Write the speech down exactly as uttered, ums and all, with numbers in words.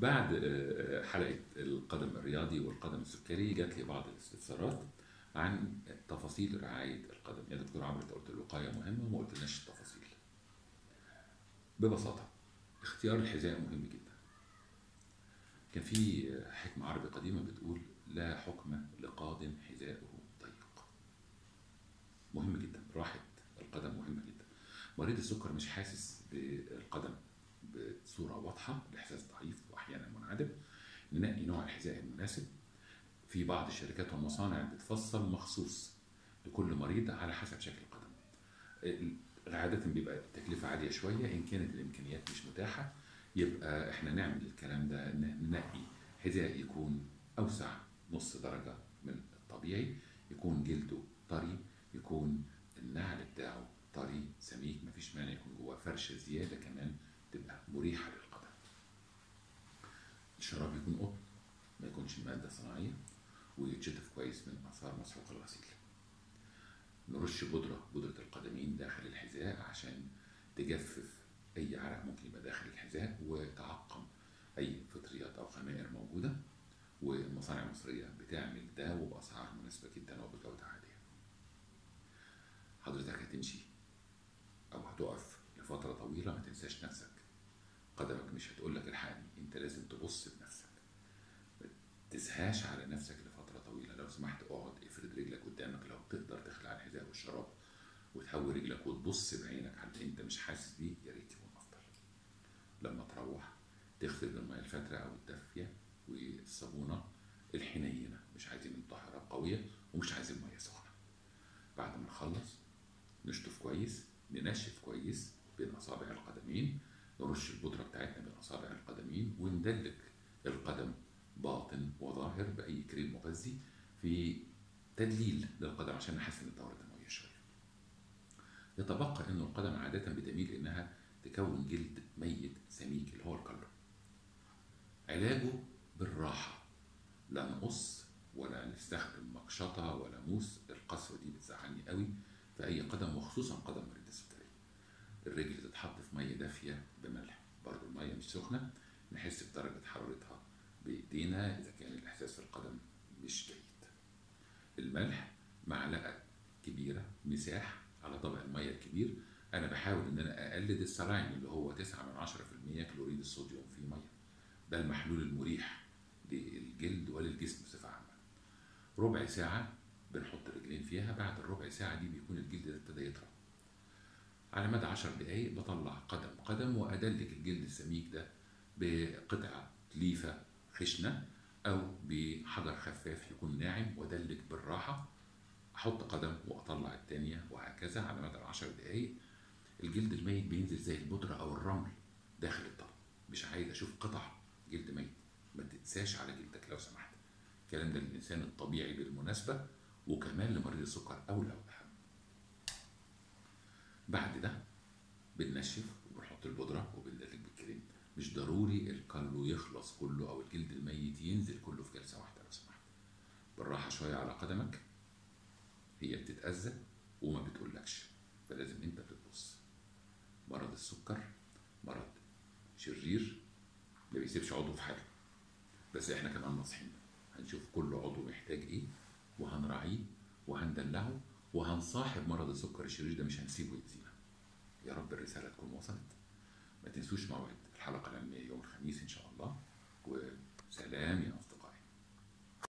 بعد آه، حلقة القدم الرياضي والقدم السكري جات لي بعض الاستفسارات عن تفاصيل رعاية القدم. يا دكتور عمرو انت قلت الوقاية مهمة وما قلتلناش التفاصيل. ببساطة اختيار الحذاء مهم جدا. كان في حكمة عربي قديمة بتقول لا حكم لقاض حذاؤه ضيق. مهم جدا، راحة القدم مهمة جدا. مريض السكر مش حاسس بالقدم بصورة واضحة، الإحساس ضعيف وأحيانا منعدم. ننقي نوع الحذاء المناسب. في بعض الشركات والمصانع بتفصل مخصوص لكل مريض على حسب شكل القدم. عادة بيبقى التكلفة عالية شوية، إن كانت الإمكانيات مش متاحة يبقى إحنا نعمل الكلام ده، إن ننقي حذاء يكون أوسع نص درجة من الطبيعي، يكون جلده طري، يكون النعل بتاعه طري سميك، مفيش مانع يكون جواه فرشة زيادة كمان تبقى مريحة للقدم. الشراب يكون قطن، ما يكونش مادة صناعية، ويتشطف كويس من آثار مسحوق الغسيل. نرش بودرة بودرة القدمين داخل الحذاء عشان تجفف أي عرق ممكن يبقى داخل الحذاء وتعقم أي فطريات أو خمائر موجودة. والمصانع المصرية بتعمل ده وبأسعار مناسبة جدا وبجودة عالية. حضرتك هتمشي أو هتقف لفترة طويلة، ما تنساش نفسك. قدمك مش هتقولك الحقني، أنت لازم تبص بنفسك. ما تسهاش على نفسك لفترة طويلة. لو سمحت اقعد، افرد رجلك قدامك، لو تقدر تخلع الحذاء والشراب وتهوي رجلك وتبص بعينك على اللي انت مش حاسس بيه، يا ريت يكون افضل. لما تروح تغسل بالميه الفاتره او الدافيه والصابونه الحنينه، مش عايزين مطهرات قويه ومش عايزين ميه سخنه. بعد ما نخلص نشطف كويس، ننشف كويس بين اصابع القدمين، نرش البودره بتاعتنا بين اصابع القدمين، وندلك القدم باطن وظاهر باي كريم مغذي في تدليل للقدم عشان نحسن الدوره الدمويه شويه. يتبقى انه القدم عاده بتميل انها تكون جلد ميت سميك اللي هو الكالو. علاجه بالراحه، لا نقص ولا نستخدم مقشطه ولا موس. القسوه دي بتزعلني قوي في اي قدم وخصوصا قدم مريض السكري. الرجل تتحط في ميه دافيه بملح، برضو الميه مش سخنه، نحس بدرجه حرارتها بايدينا اذا كان الاحساس في القدم مش جيد. الملح معلقه كبيره مساح على طبق الميه الكبير. انا بحاول ان انا اقلد السلاين اللي هو تسعة من عشرة في المية كلوريد الصوديوم في ميه. ده المحلول المريح للجلد وللجسم بصفه عامه. ربع ساعه بنحط رجلين فيها، بعد الربع ساعه دي بيكون الجلد ده ابتدى يطرى. على مدى عشر دقايق بطلع قدم قدم وادلك الجلد السميك ده بقطعه ليفه خشنه او بحجر خفاف يكون ناعم، وادلك بالراحه. احط قدم واطلع الثانيه وهكذا على مدى عشر دقايق. الجلد الميت بينزل زي البودره او الرمل داخل الطبق. مش عايز اشوف قطع جلد ميت. ما تنساش على جلدك لو سمحت. الكلام ده للانسان الطبيعي بالمناسبه، وكمان لمريض السكر اولى واهم. بعد ده بننشف وبنحط البودره وبندلك بالكريم. مش ضروري الكالو يخلص كله او الجلد الميت ينزل كله في جلسه واحده لو سمحت. بالراحه شويه على قدمك، هي بتتأذى وما بتقولكش، فلازم انت بتبص. مرض السكر مرض شرير ما بيسيبش عضو في حاله، بس احنا كمان ناصحين هنشوف كل عضو محتاج ايه وهنراعيه وهندلعه وهنصاحب مرض السكر الشرير ده، مش هنسيبه يأذينا. يا رب الرسالة تكون وصلت. ما تنسوش موعد الحلقة العلمية يوم الخميس ان شاء الله.